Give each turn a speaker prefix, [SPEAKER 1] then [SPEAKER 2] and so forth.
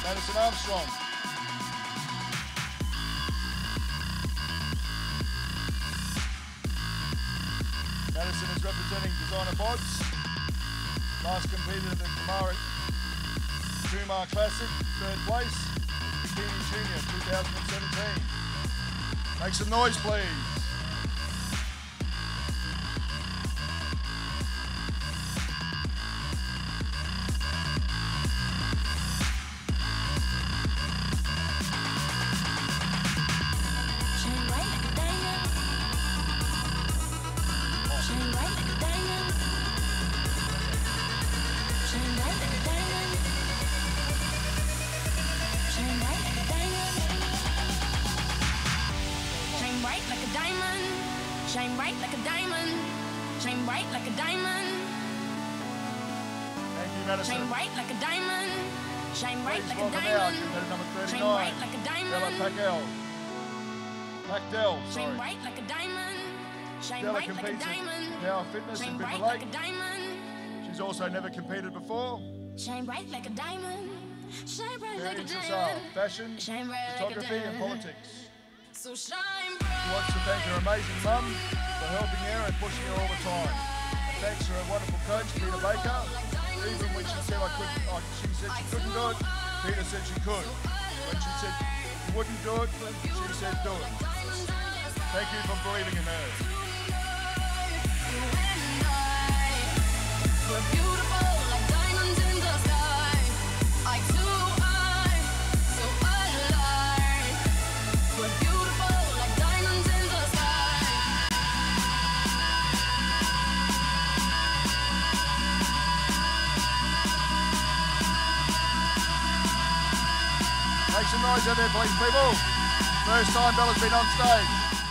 [SPEAKER 1] Madison Armstrong. Madison is representing Designer Bods. Last competed at the Kumar Classic, 3rd place. Bikini Junior 2017. Make some noise, please.
[SPEAKER 2] Shine bright like a diamond. Shine bright like a diamond.
[SPEAKER 1] Thank you, Madison.
[SPEAKER 2] Shine bright like a diamond. Shine bright
[SPEAKER 1] Please
[SPEAKER 2] like a
[SPEAKER 1] welcome out
[SPEAKER 2] diamond.
[SPEAKER 1] competitor number 39.
[SPEAKER 2] Shine bright like a diamond.
[SPEAKER 1] Stella Pacdell,
[SPEAKER 2] Shine
[SPEAKER 1] sorry.
[SPEAKER 2] bright like a diamond. Shine
[SPEAKER 1] Stella
[SPEAKER 2] bright like a
[SPEAKER 1] competes
[SPEAKER 2] diamond.
[SPEAKER 1] in Power Fitness
[SPEAKER 2] Shine
[SPEAKER 1] in
[SPEAKER 2] bright
[SPEAKER 1] Bitter
[SPEAKER 2] like a
[SPEAKER 1] Lake.
[SPEAKER 2] diamond.
[SPEAKER 1] She's also never competed before.
[SPEAKER 2] Shine bright like a diamond. Shine bright
[SPEAKER 1] Very
[SPEAKER 2] like a
[SPEAKER 1] interested
[SPEAKER 2] diamond.
[SPEAKER 1] in fashion,
[SPEAKER 2] Shine bright like a
[SPEAKER 1] photography and
[SPEAKER 2] diamond.
[SPEAKER 1] politics.
[SPEAKER 2] So shine
[SPEAKER 1] She
[SPEAKER 2] bright.
[SPEAKER 1] wants to thank her amazing mum for helping her and pushing her all the time. And thanks to her wonderful coach, Peter Baker. Even when she said she couldn't do it, Peter said she could. When she said she wouldn't do it, she said do it. Thank you for believing in her.
[SPEAKER 2] We're beautiful like diamonds in the sky. Eye to eye, so alive. We're beautiful like diamonds in the sky.
[SPEAKER 1] Make some noise out there, please, people. First time Bella's been on stage.